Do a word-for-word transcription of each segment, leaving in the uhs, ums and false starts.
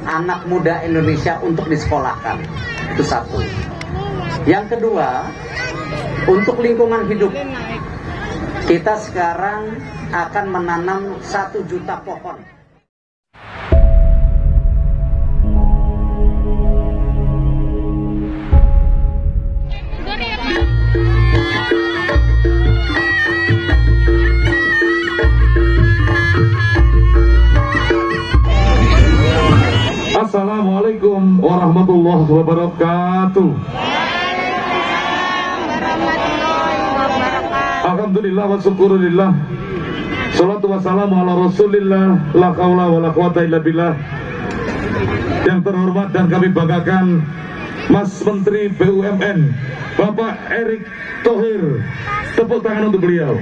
anak muda Indonesia untuk disekolahkan. Itu satu. Yang kedua, untuk lingkungan hidup, kita sekarang akan menanam satu juta pohon. Assalamualaikum warahmatullahi wabarakatuh. Alhamdulillah wa syukurillah. Salatu wassalamu ala rasulillah. La haula wa la quwata illa billah. Yang terhormat dan kami banggakan Mas Menteri B U M N Bapak Erick Thohir. Tepuk tangan untuk beliau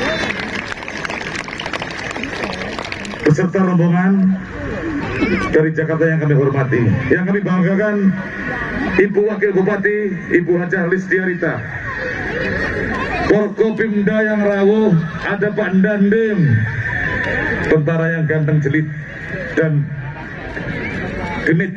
beserta rombongan dari Jakarta yang kami hormati. Yang kami banggakan Ibu Wakil Bupati, Ibu Hajah Listiarita. Forkopimda yang rawuh, ada Pak Dandim, tentara yang ganteng jelit dan genit.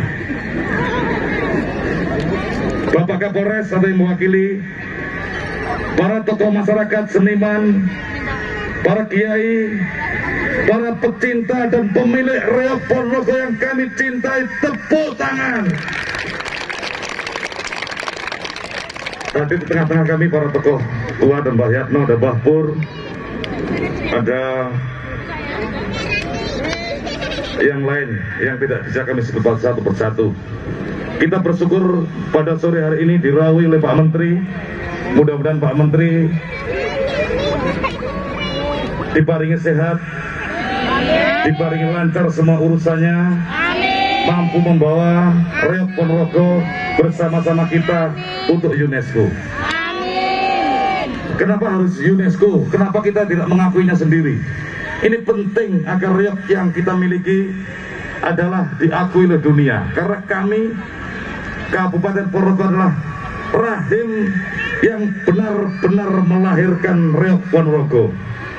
Bapak Kapolres atau yang mewakili, para tokoh masyarakat, seniman, para kiai, para pecinta dan pemilik Reog Ponorogo yang kami cintai, tepuk tangan. Tadi di tengah-tengah kami para tokoh tua, ada Mbah Yatno, ada Mbah Pur, ada yang lain yang tidak bisa kami sebut satu persatu. Kita bersyukur pada sore hari ini dirawi oleh Pak Menteri. Mudah-mudahan Pak Menteri diparingi sehat, diparingi lancar semua urusannya, mampu membawa Reog Ponorogo bersama-sama kita untuk UNESCO. Kenapa harus UNESCO? Kenapa kita tidak mengakuinya sendiri? Ini penting agar Reog yang kita miliki adalah diakui oleh dunia. Karena kami, Kabupaten Ponorogo, adalah rahim yang benar-benar melahirkan Reog Ponorogo.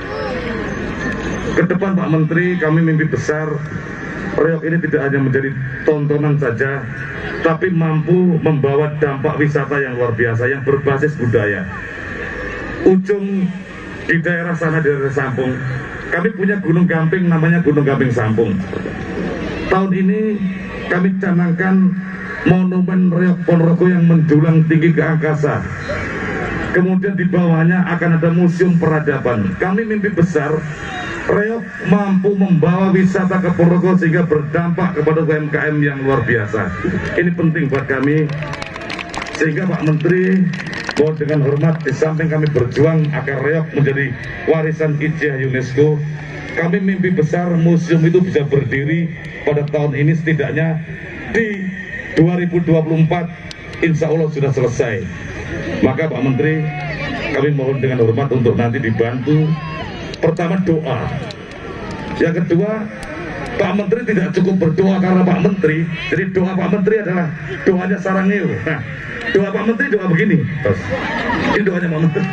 Ke depan Pak Menteri, kami mimpi besar Reog ini tidak hanya menjadi tontonan saja, tapi mampu membawa dampak wisata yang luar biasa, yang berbasis budaya. Ujung di daerah sana, di daerah Sampung, kami punya Gunung Gamping, namanya Gunung Gamping Sampung. Tahun ini kami canangkan monumen Reog Ponorogo yang menjulang tinggi ke angkasa. Kemudian di bawahnya akan ada museum peradaban. Kami mimpi besar Reog mampu membawa wisata ke Ponorogo sehingga berdampak kepada U M K M yang luar biasa. Ini penting buat kami, sehingga Pak Menteri mohon dengan hormat, di samping kami berjuang agar Reog menjadi warisan I J A UNESCO, kami mimpi besar museum itu bisa berdiri pada tahun ini, setidaknya di dua ribu dua puluh empat insya Allah sudah selesai. Maka Pak Menteri, kami mohon dengan hormat untuk nanti dibantu. Pertama doa, yang kedua Pak Menteri tidak cukup berdoa karena Pak Menteri, jadi doa Pak Menteri adalah doanya Sarangeo. Nah, doa Pak Menteri doa begini, terus ini doanya Pak Menteri.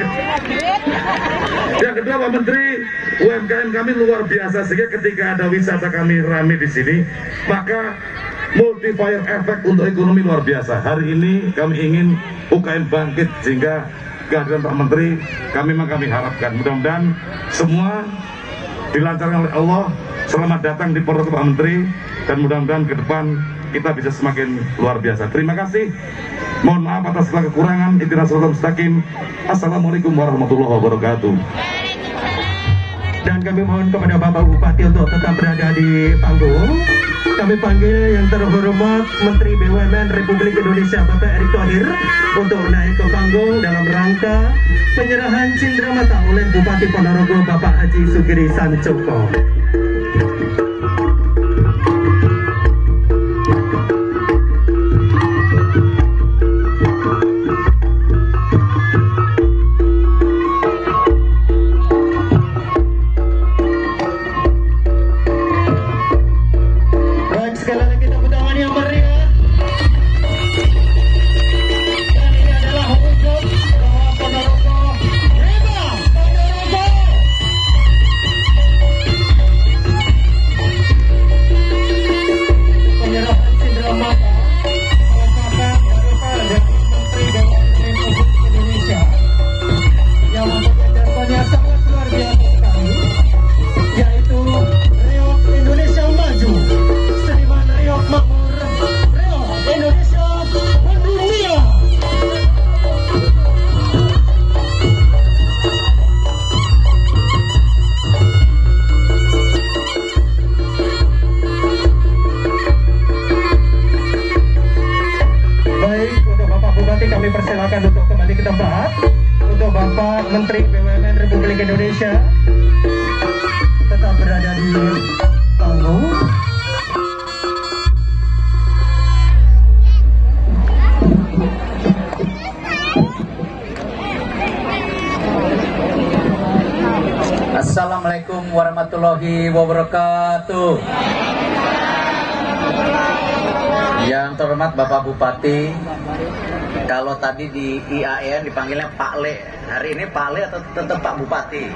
Yang kedua Pak Menteri, U M K M kami luar biasa, sehingga ketika ada wisata kami rame di sini, maka multiplier efek untuk ekonomi luar biasa. Hari ini kami ingin U K M bangkit, sehingga kehadiran Pak Menteri kami memang kami harapkan. Mudah-mudahan semua dilancarkan oleh Allah. Selamat datang di Ponorogo Pak Menteri, dan mudah-mudahan ke depan kita bisa semakin luar biasa. Terima kasih. Mohon maaf atas segala kekurangan. Ihdinas shiratal mustaqim. Assalamualaikum warahmatullahi wabarakatuh. Dan kami mohon kepada Bapak Bupati untuk tetap berada di panggung. Kami panggil yang terhormat Menteri B U M N Republik Indonesia Bapak Erick Thohir untuk naik ke panggung dalam rangka penyerahan cindramata oleh Bupati Ponorogo Bapak Haji Sugiri Sancoko. persilakan untuk kembali ke tempat. Untuk Bapak Menteri B U M N Republik Indonesia tetap berada di panggung. Assalamualaikum warahmatullahi wabarakatuh. Yang terhormat Bapak Bupati, kalau tadi di I A N dipanggilnya Pak Le, hari ini Pak Le atau tetap Pak Bupati?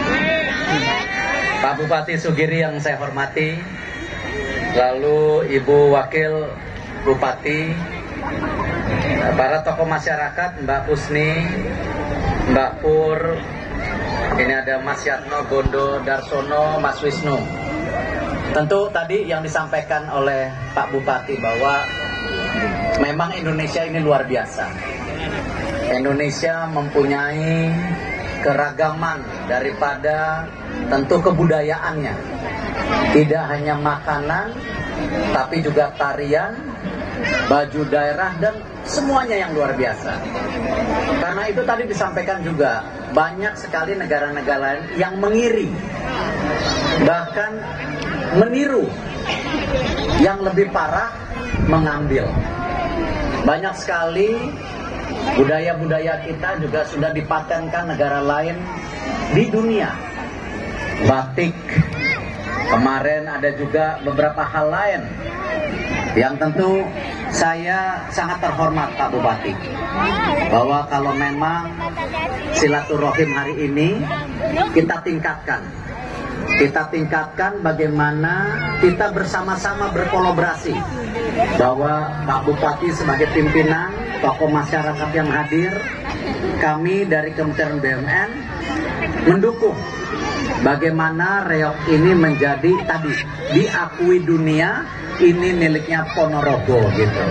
Pak Bupati Sugiri yang saya hormati, lalu Ibu Wakil Bupati, para tokoh masyarakat, Mbak Pusni, Mbak Pur, ini ada Mas Yatno, Gondo, Darsono, Mas Wisnu. Tentu tadi yang disampaikan oleh Pak Bupati bahwa memang Indonesia ini luar biasa. Indonesia mempunyai keragaman daripada tentu kebudayaannya. Tidak hanya makanan, tapi juga tarian, baju daerah, dan semuanya yang luar biasa. Karena itu tadi disampaikan juga, banyak sekali negara-negara lain yang mengiri, bahkan meniru, yang lebih parah mengambil. Banyak sekali budaya-budaya kita juga sudah dipatenkan negara lain di dunia. Batik, kemarin ada juga beberapa hal lain yang tentu saya sangat terhormat Pak Bupati, bahwa kalau memang silaturahim hari ini kita tingkatkan. Kita tingkatkan bagaimana kita bersama-sama berkolaborasi, bahwa Pak Bupati sebagai pimpinan, tokoh masyarakat yang hadir, kami dari Kementerian B U M N mendukung bagaimana reok ini menjadi tadi diakui dunia, ini miliknya Ponorogo gitu.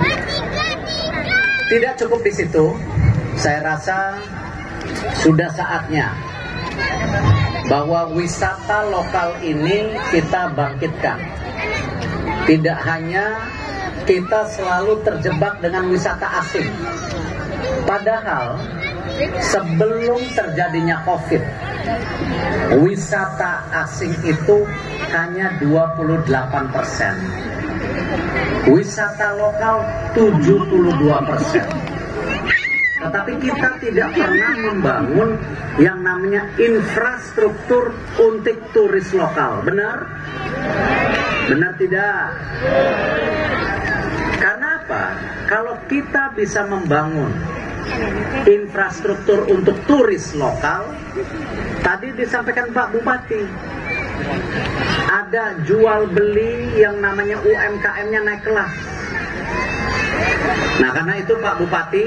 Tidak cukup di situ, saya rasa sudah saatnya bahwa wisata lokal ini kita bangkitkan. Tidak hanya kita selalu terjebak dengan wisata asing. Padahal sebelum terjadinya COVID, wisata asing itu hanya dua puluh delapan persen. Wisata lokal tujuh puluh dua persen. Tetapi kita tidak pernah membangun yang namanya infrastruktur untuk turis lokal. Benar? Benar tidak? Karena apa? Kalau kita bisa membangun infrastruktur untuk turis lokal, tadi disampaikan Pak Bupati, ada jual beli yang namanya U M K M-nya naik kelas. Nah, karena itu Pak Bupati,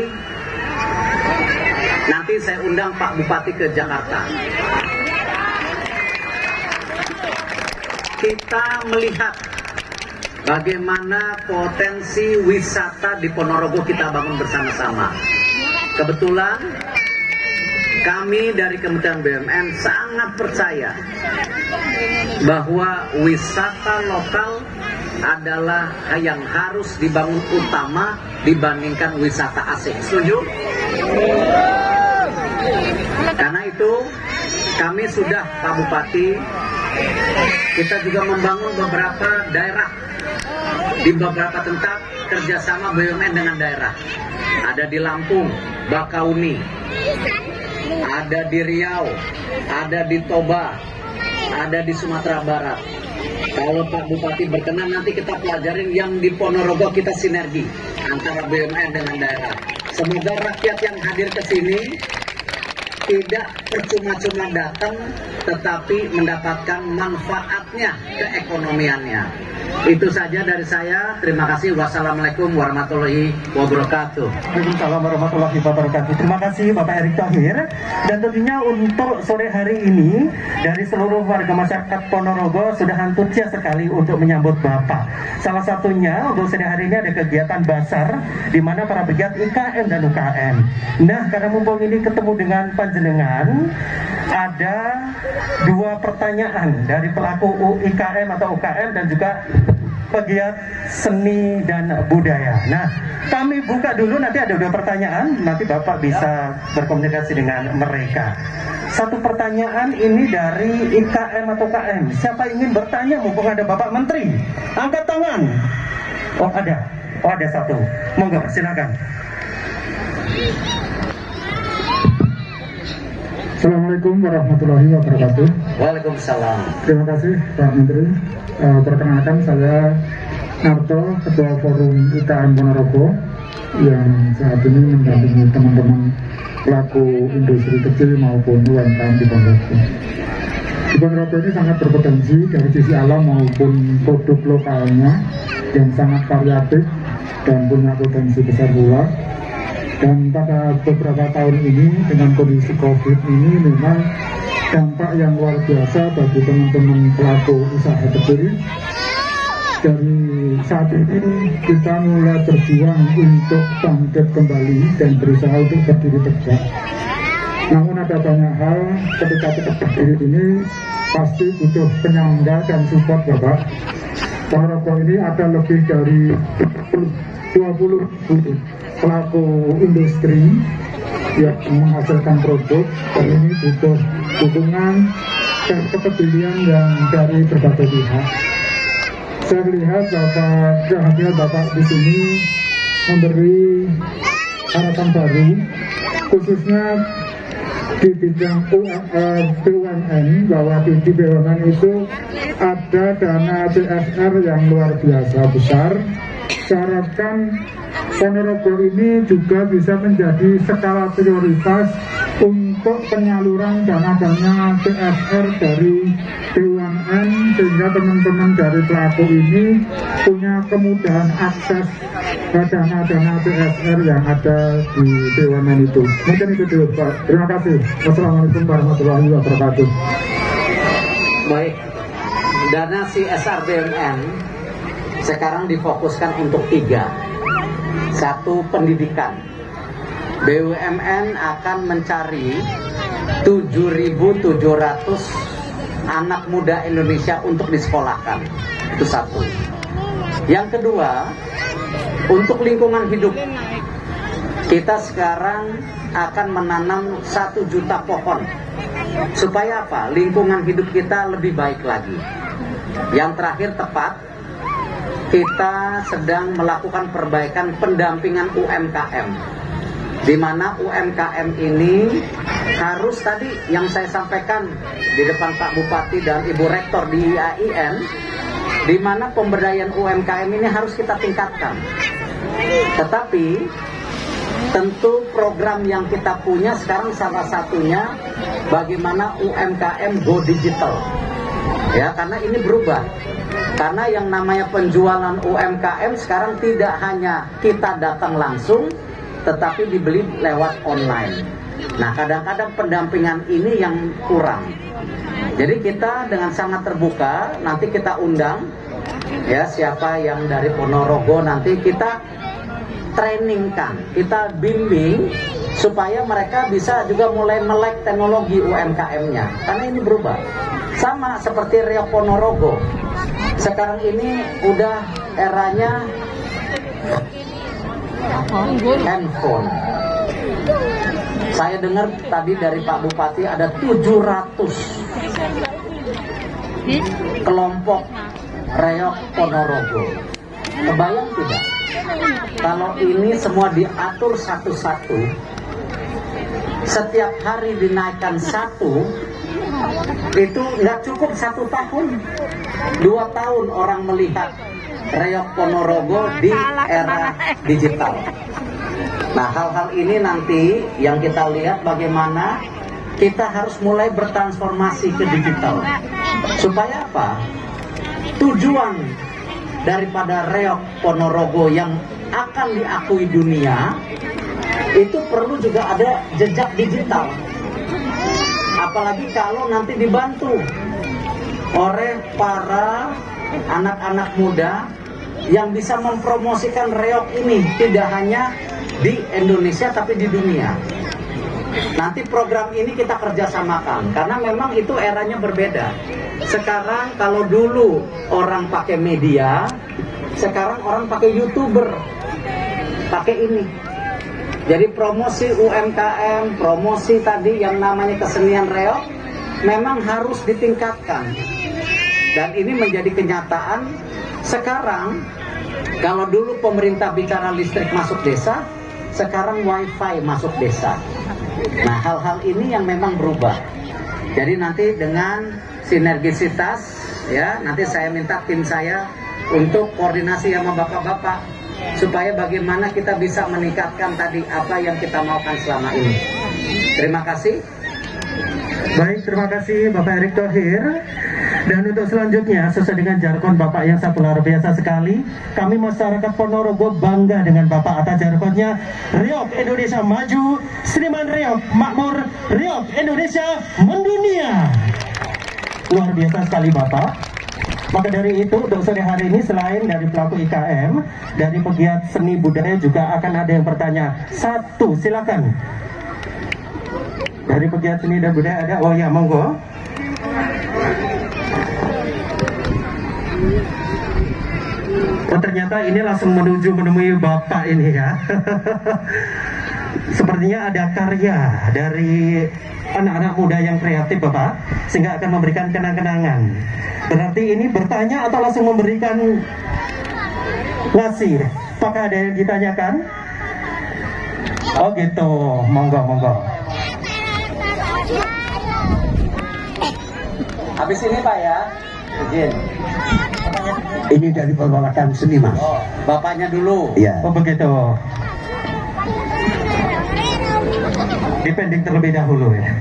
nanti saya undang Pak Bupati ke Jakarta. Kita melihat bagaimana potensi wisata di Ponorogo kita bangun bersama-sama. Kebetulan kami dari Kementerian B U M N sangat percaya bahwa wisata lokal adalah yang harus dibangun utama dibandingkan wisata asing. Setuju? Karena itu kami sudah, Pak Bupati, kita juga membangun beberapa daerah di beberapa tempat kerjasama B U M N dengan daerah. Ada di Lampung, Bakauni, ada di Riau, ada di Toba, ada di Sumatera Barat. Kalau Pak Bupati berkenan, nanti kita pelajarin yang di Ponorogo, kita sinergi antara B U M N dengan daerah. Semoga rakyat yang hadir ke sini tidak percuma-cuma datang, tetapi mendapatkan manfaatnya keekonomiannya. Itu saja dari saya. Terima kasih. Wassalamualaikum warahmatullahi wabarakatuh. Waalaikumsalam warahmatullahi wabarakatuh. Terima kasih Bapak Erick Thohir. Dan tentunya untuk sore hari ini dari seluruh warga masyarakat Ponorogo sudah antusias sekali untuk menyambut Bapak. Salah satunya untuk sore hari ini ada kegiatan basar di mana para pegiat I K M dan U K M. Nah, karena mumpung ini ketemu dengan panjenengan, ada dua pertanyaan dari pelaku I K M atau U K M dan juga pegiat seni dan budaya. Nah, kami buka dulu, nanti ada dua pertanyaan, nanti Bapak bisa berkomunikasi dengan mereka. Satu pertanyaan ini dari I K M atau K M. Siapa ingin bertanya mumpung ada Bapak Menteri? Angkat tangan. Oh ada, oh ada satu. Monggo, silakan. Assalamualaikum warahmatullahi wabarakatuh. Waalaikumsalam. Terima kasih Pak Menteri. Uh, perkenalkan saya Narto, Ketua Forum I K M Ponorogo yang saat ini mendampingi teman-teman pelaku industri kecil maupun U M K M di Ponorogo. Di Ponorogo ini sangat berpotensi dari sisi alam maupun produk lokalnya yang sangat variatif dan punya potensi besar pula. Dan pada beberapa tahun ini dengan kondisi COVID ini memang dampak yang luar biasa bagi teman-teman pelaku usaha kecil. Dari saat ini kita mulai berjuang untuk bangkit kembali dan berusaha untuk berdiri tegak. Namun ada banyak hal ketika kita berdiri ini pasti butuh penyangga dan support Bapak. Ponorogo ini ada lebih dari dua puluh pelaku industri yang menghasilkan produk, dan ini butuh dukungan dan kepedulian yang dari berbagai pihak. Saya melihat Bapak, kehadiran Bapak di sini memberi harapan baru, khususnya di bidang B U M N, bahwa di B U M N itu ada dana C S R yang luar biasa besar. Saya harapkan Ponorogo ini juga bisa menjadi skala prioritas untuk penyaluran dana-dana C S R dari B U M N, sehingga teman-teman dari pelaku ini punya kemudahan akses ke dana-dana C S R yang ada di B U M N itu. Mungkin itu dulu Pak. Terima kasih. Wassalamualaikum warahmatullahi wabarakatuh. Baik, dana C S R B U M N sekarang difokuskan untuk tiga. Satu, pendidikan. B U M N akan mencari tujuh ribu tujuh ratus anak muda Indonesia untuk disekolahkan. Itu satu. Yang kedua, untuk lingkungan hidup. Kita sekarang akan menanam satu juta pohon. Supaya apa? Lingkungan hidup kita lebih baik lagi. Yang terakhir, tepat, kita sedang melakukan perbaikan pendampingan U M K M, di mana U M K M ini harus, tadi yang saya sampaikan di depan Pak Bupati dan Ibu Rektor di I A I N, di mana pemberdayaan U M K M ini harus kita tingkatkan. Tetapi tentu program yang kita punya sekarang salah satunya bagaimana U M K M go digital, ya, karena ini berubah. Karena yang namanya penjualan U M K M sekarang tidak hanya kita datang langsung, tetapi dibeli lewat online. Nah, kadang-kadang pendampingan ini yang kurang. Jadi kita dengan sangat terbuka, nanti kita undang, ya, siapa yang dari Ponorogo, nanti kita trainingkan, kita bimbing supaya mereka bisa juga mulai melek teknologi U M K M-nya. Karena ini berubah. Sama seperti Riau Ponorogo. Sekarang ini udah eranya handphone. Saya dengar tadi dari Pak Bupati ada tujuh ratus kelompok reok Ponorogo. Kebayang tidak? Kalau ini semua diatur satu-satu, setiap hari dinaikkan satu, itu nggak cukup satu tahun, dua tahun orang melihat reok Ponorogo di era digital. Nah, hal-hal ini nanti yang kita lihat bagaimana kita harus mulai bertransformasi ke digital. Supaya apa? Tujuan daripada reok Ponorogo yang akan diakui dunia itu perlu juga ada jejak digital. Apalagi kalau nanti dibantu oleh para anak-anak muda yang bisa mempromosikan reok ini tidak hanya di Indonesia tapi di dunia. Nanti program ini kita kerjasamakan, karena memang itu eranya berbeda. Sekarang kalau dulu orang pakai media, sekarang orang pakai YouTuber, pakai ini. Jadi promosi U M K M, promosi tadi yang namanya kesenian reog, memang harus ditingkatkan. Dan ini menjadi kenyataan sekarang. Kalau dulu pemerintah bicara listrik masuk desa, sekarang wifi masuk desa. Nah, hal-hal ini yang memang berubah. Jadi nanti dengan sinergisitas, ya, nanti saya minta tim saya untuk koordinasi sama bapak-bapak, supaya bagaimana kita bisa meningkatkan tadi apa yang kita maukan selama ini. Terima kasih. Baik, terima kasih Bapak Erick Thohir. Dan untuk selanjutnya, sesuai dengan jargon Bapak yang sangat luar biasa sekali, kami masyarakat Ponorogo bangga dengan Bapak atas jargonnya, Reog Indonesia Maju, Seniman Reog Makmur, Reog Indonesia Mendunia. Luar biasa sekali Bapak. Maka dari itu, untuk sore hari ini selain dari pelaku I K M, dari pegiat seni budaya juga akan ada yang bertanya. Satu, silakan. Dari pegiat seni dan budaya ada, oh ya, monggo. Oh, ternyata ini langsung menuju menemui Bapak ini ya. Sepertinya ada karya dari anak-anak muda yang kreatif Bapak, sehingga akan memberikan kenang-kenangan. Berarti ini bertanya atau langsung memberikan ngasih? Apakah ada yang ditanyakan? Oh gitu, monggo monggo. Habis ini Pak ya, izin. Ini dari perwakilan seni Mas. Oh, bapaknya dulu. Iya. Oh begitu. Dipending terlebih dahulu ya.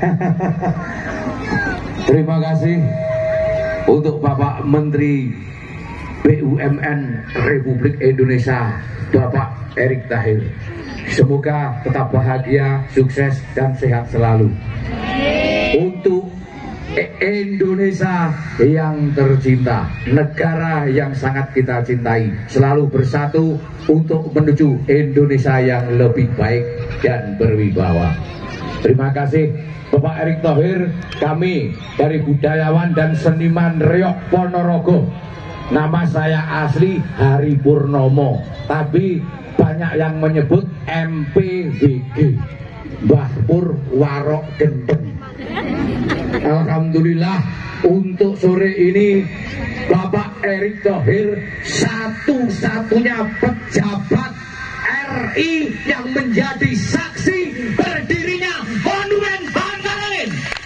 Terima kasih untuk Bapak Menteri B U M N Republik Indonesia, Bapak Erick Thohir. Semoga tetap bahagia, sukses dan sehat selalu. Untuk Indonesia yang tercinta, negara yang sangat kita cintai, selalu bersatu untuk menuju Indonesia yang lebih baik dan berwibawa. Terima kasih Bapak Erick Thohir. Kami dari budayawan dan seniman Reog Ponorogo. Nama saya asli Hari Purnomo, tapi banyak yang menyebut M P W G, Mbah Pur Warok Gendeng. Alhamdulillah untuk sore ini Bapak Erick Thohir satu-satunya pejabat R I yang menjadi saksi berdirinya Monumen Bantaran.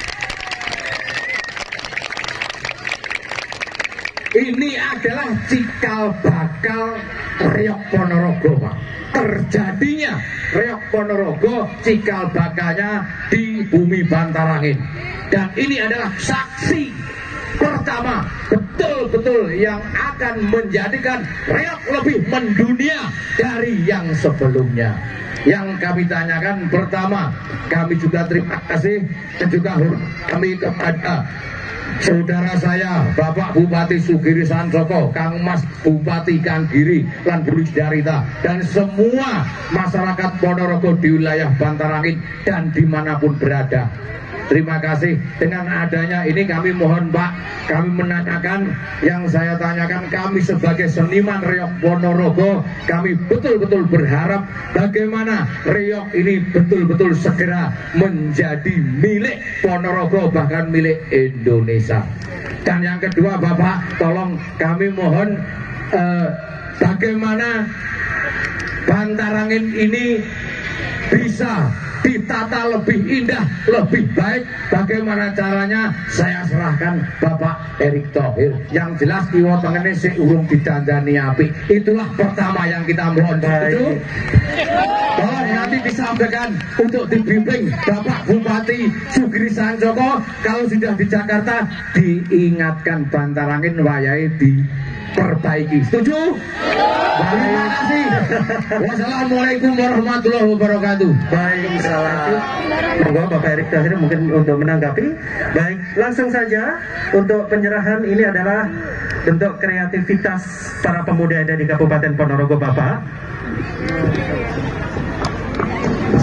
Ini adalah cikal bakal Reog Ponorogo Pak. Terjadinya Reog Ponorogo cikal bakalnya di bumi Bantarangin, dan ini adalah saksi pertama betul-betul yang akan menjadikan Reog lebih mendunia dari yang sebelumnya. Yang kami tanyakan pertama, kami juga terima kasih dan juga hormat kami kepada saudara saya Bapak Bupati Sugiri Sansoko, Kang Mas Bupati Kanggiri lan Budi Darita, dan semua masyarakat Ponorogo di wilayah Bantarangin dan dimanapun berada. Terima kasih. Dengan adanya ini kami mohon Pak, kami menanyakan yang saya tanyakan, kami sebagai seniman Reog Ponorogo, kami betul-betul berharap bagaimana Reog ini betul-betul segera menjadi milik Ponorogo, bahkan milik Indonesia. Dan yang kedua Bapak, tolong kami mohon eh, bagaimana Bantarangin ini bisa ditata lebih indah, lebih baik. Bagaimana caranya saya serahkan Bapak Erick Thohir. Yang jelas kiwa tengene sik urung didandani apik. Itulah pertama yang kita mohon. Itu tolong nanti disampaikan untuk dibimbing Bapak Bupati Sugiri Sansoko. Kalau sudah di Jakarta, diingatkan Bantarangin wayahe di perbaiki. Setuju? Terima kasih. Wassalamualaikum warahmatullahi wabarakatuh. Baik, salam. Monggo Bapak Erick Thohir mungkin untuk menanggapi. Baik, langsung saja untuk penyerahan. Ini adalah bentuk kreativitas para pemuda yang ada di Kabupaten Ponorogo Bapak.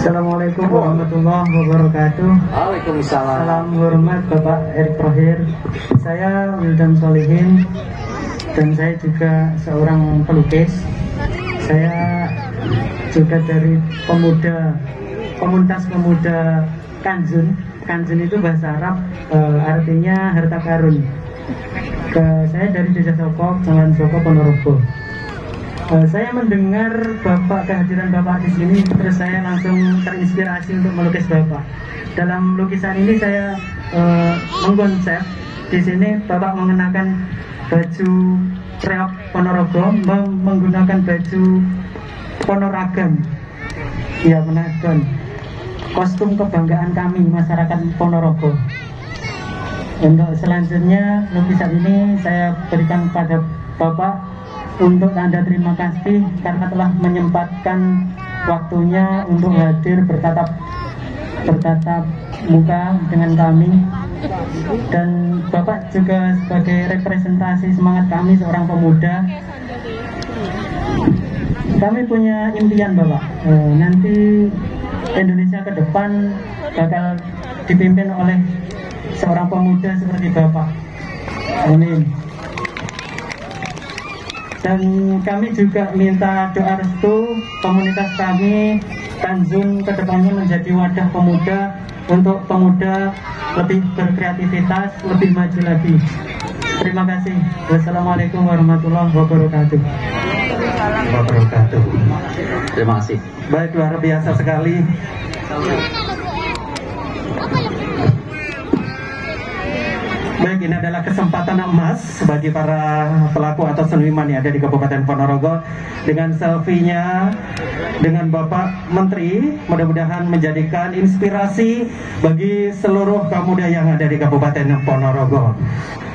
Assalamualaikum warahmatullahi wabarakatuh. Waalaikumsalam. Salam hormat Bapak Erick Thohir. Saya Wildan Solihin dan saya juga seorang pelukis. Saya juga dari pemuda komunitas pemuda Kanjun. Kanjun itu bahasa Arab, e, artinya harta karun. Ke, saya dari Desa Soko, Kecamatan Soko, Ponorogo. Uh, saya mendengar Bapak, kehadiran Bapak di sini, terus saya langsung terinspirasi untuk melukis Bapak. Dalam lukisan ini saya uh, mengkonsep di sini Bapak mengenakan baju reok Ponorogo, menggunakan baju Ponoragam, ya menagam, kostum kebanggaan kami masyarakat Ponorogo. Untuk selanjutnya lukisan ini saya berikan kepada Bapak untuk tanda terima kasih karena telah menyempatkan waktunya untuk hadir bertatap bertatap muka dengan kami, dan Bapak juga sebagai representasi semangat kami seorang pemuda. Kami punya impian Bapak, e, nanti Indonesia ke depan bakal dipimpin oleh seorang pemuda seperti Bapak. Amin. Dan kami juga minta doa restu komunitas kami Tanjung kedepannya menjadi wadah pemuda untuk pemuda lebih berkreativitas, lebih maju lagi. Terima kasih. Wassalamualaikum warahmatullahi wabarakatuh. Wabarakatuh. Terima kasih. Baik, luar biasa sekali. Baik, ini adalah kesempatan emas bagi para pelaku atau seniman yang ada di Kabupaten Ponorogo dengan selfie-nya dengan Bapak Menteri. Mudah-mudahan menjadikan inspirasi bagi seluruh kaum muda yang ada di Kabupaten Ponorogo.